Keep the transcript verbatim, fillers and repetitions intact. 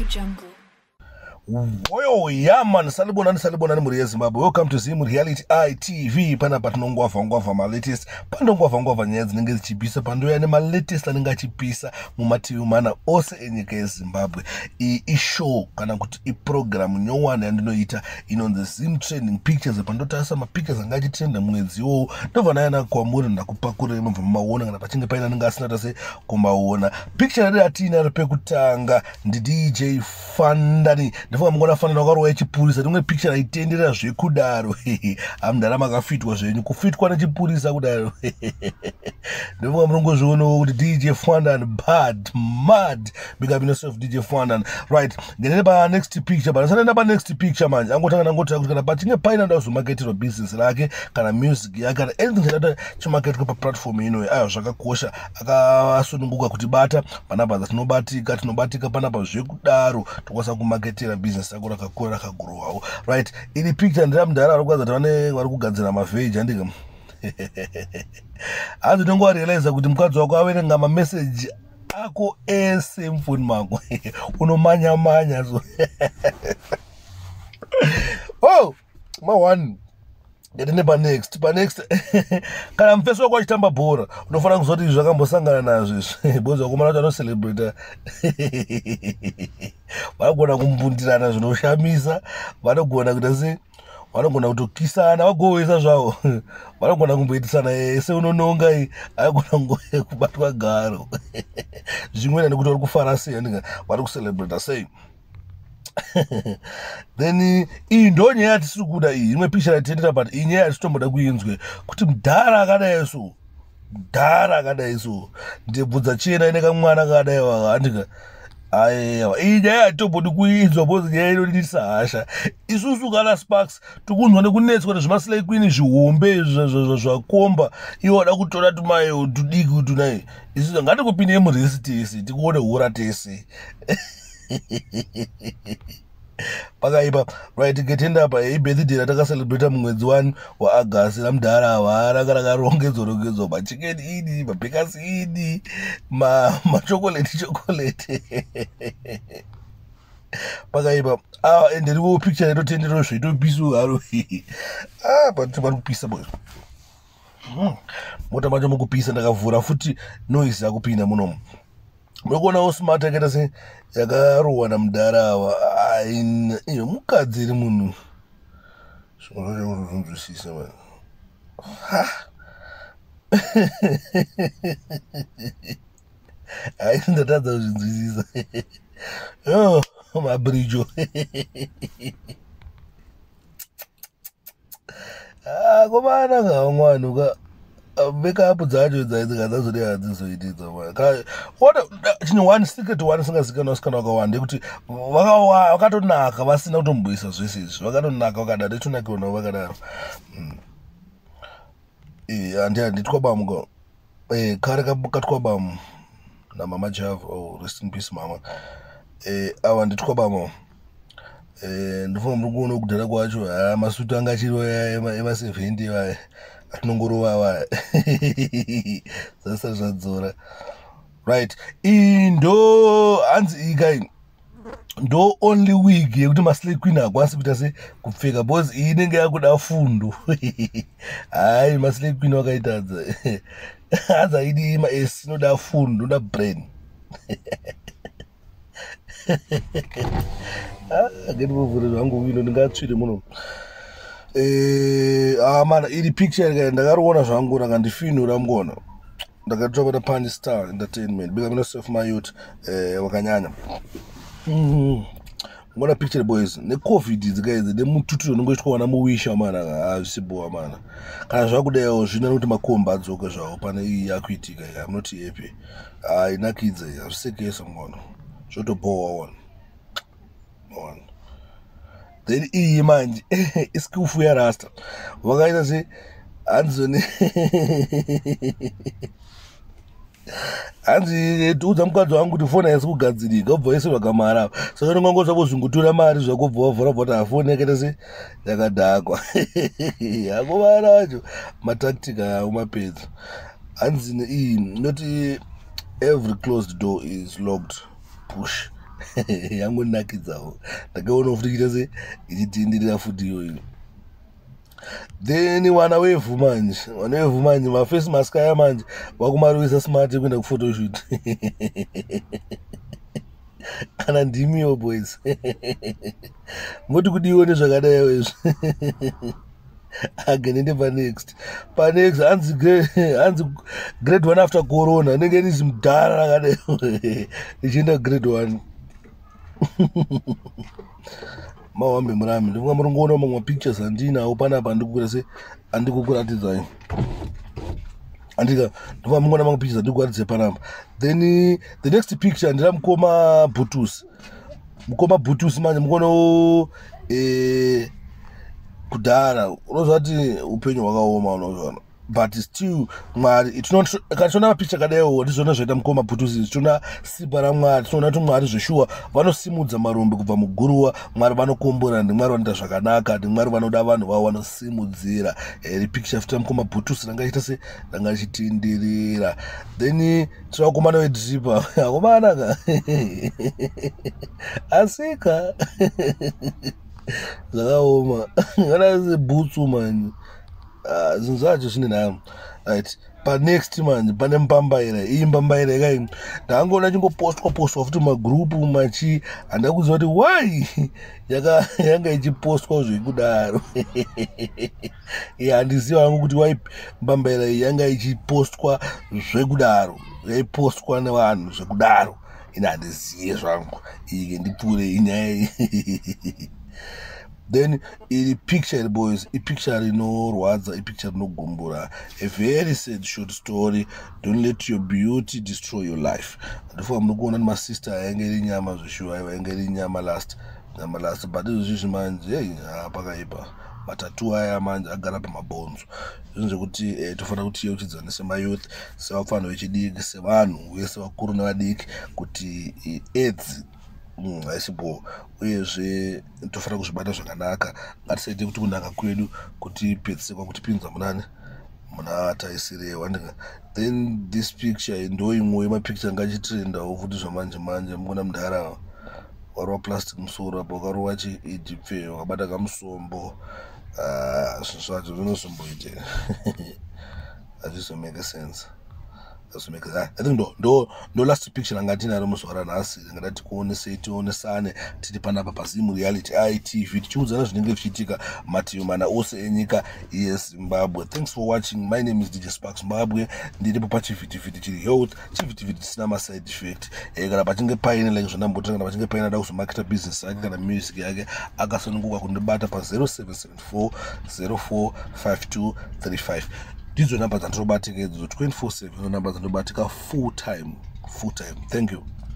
Jungle. Woyo yaman salibonani salibonani muri yeZimbabwe. Welcome to Zim Reality I T V. Pana patinongwavha ngwavha ma latest. Pandongwavha ngwavha nyaya dzinenge dzichipisa pandoya nema latest anenge achipisa mumativi mana ose enyika yeZimbabwe. Iyi ishow kana kuti iprogram nyowani yandinoita inonzi Zim Trending Pictures. Pandotarisa mapictures anga achitrenda mwedzi iwowo. Ndobva nayana kwamuri ndakupakurira munobva mumaona kana pachinge paina anenge asina tase kumaona. Picture yadi atinaro pekutanga ndi D J Fandani. Ndifunga mungona fanira wakarowa chipurisa rimwe picture aitenderera zvekudaro. Amndarama akafitwa zvenyu kufitwa nechipurisa kudaro. Ndifunga munongozvionawo kuti D J Fandani bad mad. Big up yourself D J Fandani. Right, ngenene pa next picture bana sanenda pa next picture manje angotanga nangotaka kuti kana pachinge paina ndazomarketerwa business rake kana music yake kana anything chadata chimarketwa pa platform ino ayo zvakakosha akasununguka kuti bata panapa tinobatika tinobatika panapa zvekudaro tokwasa kumarketera business yako rakakura rakagrowawo. Right, ini picture ndiramudhara ari kwanza tavane vari kugadzira mavheji andika hanzi tongo realize kuti mukadzi wako averenga mamessage ako ese mfoni mako unomanya manya so oh ma one ndine pa next pa next kana mfeso wako achitamba bhora unofana kuzoti zvakambosangana nazvo izvi bozo kumana kuti anocelebrate vanogona kumbundirana zvinoshamisa vanogona kuita se vanogona kutokisana vagohwesa zvavo vanogona kumboitisana ese unononga iyi agona kubatwa garo zvimwe nekuti vari kufara sei ndinga vari kucelebrata sei. Then iyi ndo nyaya yatisiri kuda iyi imwe picture yatitendera but iyi nyaya yatitomboda kuinzwe kuti mudhara akadai so mudhara akadai so ndebvudza chena ine kamwana kakadai andika aiwa iyi nyaya yatitombodi kuinzwa bozi nyaya inoditisa hasha isusu kana Sparks tikunzwa nekunetswa nezvimaslay queen zvihombe zvakomba iwo wada kutora tumayo tudiki tunai isusu ngatikupinde muresi tese tikuone hura tese pakaipa. Right, getenda pa ibirthday ratakacelebrate mumwedzi one waAgasti ramudhara ava ranga rakarongedzwa rongedzwa machikeni ini mabhekasi ini machokoleti chokoleti pakaipa ah ende riwo picture inotenderwa zvaitopisu haro ah pati pari kupisa boy mota macho mukupisa ndakavhura futi noise yakupinda munomu munokuonawo smart yakaita se yakarohwa namudhara ava iyo mukadzi iri munhu zvinozvonzwisisa mani hai ndatadza kuzvinzwisisa oh mabrijo ah komana kaumwanuka backup dzacho dzadzikadzazoti hadzizoitidza ota chine one secret one singazikanwa sikana wakawanda ndekuti vakatonaka vasina kutomboisa zvese izvi vakatonaka vakadaro itonakirwa navo vakadaro handi handitwabamu kare katwabamu namama Java oh rest in peace mama ava nditwabamu ndifunga muri kuona kudhara kwacho ha masutu anga achiriwo emasevendi vaya atinongorova vaya zasa zvadzora. Right, iyi ndo hanzi ikai ndo only wig yekuti maslay queen hakwanisi kuita se kupfeka because iyi inenge yakuda fundo hai maslay queen wakaitadza hanzi haidi maesi inoda fundo inoda brain ngendimuvhure zvangu wino ndingatsvire muno eh ah mana iri picture ndakariona zvangu rakandifinura mungona ndakatopa na Punch Star Entertainment big up yourself my youth eh wakanyanya mhm ngona picture boys ne covid dzikaidze ne mututu unongoitwa wana muwisha mana azisibowa mana kana zvakudayo zvina kuti makomba adzoka zvawo pane iyi yakuitika I'm not happy ah inakidze azvisekesa mungona zvotobowa one one then iyi manje isikufu ya rasta wakaita se anzoni hanzi tiudza mukadzi wangu kuti foni haisi kugadzirika ubva yese vakamara saka ndinongozva kuzvingotora mari zvako bva wavhura bva kuti hafoni yakaita se yakadhakwa hakovara vacho matactica awo mapedza hanzi iyi noti every closed door is locked push yangu nakidzawo ndakaona futi ichita se ichitenderera futi iyoyo. Then wana wevhu manje wana wevhu manje mafesi mask aya manje vakumaruvisa smart kuenda kuphotoshoot. Kana ndimiwo boys. Ngoti kudione zvakadai izvi. Agenende panext panext hanzi hanzi grade one after corona nenge rizi mudhara rakadai ichienda grade one. Mawambe murami ndinga murongoona mamwe pictures andinawo panapa ndikukura se andikukuratidzai andika ndinga mungona mamwe pictures andikuratidza panapa. Then the next picture ndira mukoma Bhutus mukoma Bhutus manje mukono eh kudhara unozva kuti upenyu hwakaoma unozvaona but still Mwari kana mapicha kadaiwo ndizvona zvaita mukoma Bhutus tichiona simba raMwari tinoona kuti Mwari zveshuwa vanosimudza marombe kubva muguruva. Mwari vanokombora ndiMwari vanoita zvakanaka ndiMwari vanoda vanhu vavo vanosimudzira. Iri picture futa mukoma Bhutus ranga ichita se ranga ichitenderera. Then tinovakomana wedripa akomanaka asika zvakaoma kana sebhutsu mani zvinhu zvacho zvine nhamo. Right, panext manje pane mbambaira iyi mbambaira ikai ndangoona chingopostwa postwa futi magrupu machi handa kuziva kuti why yaka yanga ichipostwa zvekudaro. Handiziva hangu kuti why mbambaira iyi yanga ichipostwa zvekudaro yaipostwa nevanhu zvekudaro ina handizive zvangu iyi ndipfuure inyaya. Then iri picture boys ipicture rinorwadza ipicture rinogombora a very sad short story. Don't let your beauty destroy your life. Ndifuna munokuona ni masister ayanga iri nyama zveshuwa ayanga iri nyama last nyama last but izvi manje hey pakaipa matatu aya manje agara pamabhonzo. Zvinhu zvekuti eh, tofanira kuti yeuchidzana semayouth sevafana vechidiki sevanhu vese vakuru nevadiki kuti AIDS haisipo uyezve tofanira kuzvibata zvakanaka. Ngatisaite kuti kunaka kwedu kuti pedziseka kutipinza munani muna taisirewa ndinga. Then this picture ndo imwe yemapicture angachitrendawo futi zvamanje manje mukona mudhara wari waplastic musoro apa wakarowa chiidipfe wakabata kamusombo zvinhu zvacho zvinozomboite hazvizomake sense. I think ndo ndo ndo last picture angatinaro muzuva ranhasi ngati kuonesei tionesane tiri panapa paZimu Reality I T V tichiudzana zvinenge zvichiitika mativi mana ose enyika yeZimbabwe. Thanks for watching. My name is D J Spark Zimbabwe. Ndiripo pachivhitivhiti chiri health chivhitivhiti chisina maside effect. Kana pachinge paine like zvonambotanga kana pachinge paine ada kuzomarketa business yake kana music yake akasununguka kundibata pa zero seven seven four zero four five two three five. Ndidzo namba dzandinobatika idzo twenty four seven namba dzandinobatika full time full time. Thank you.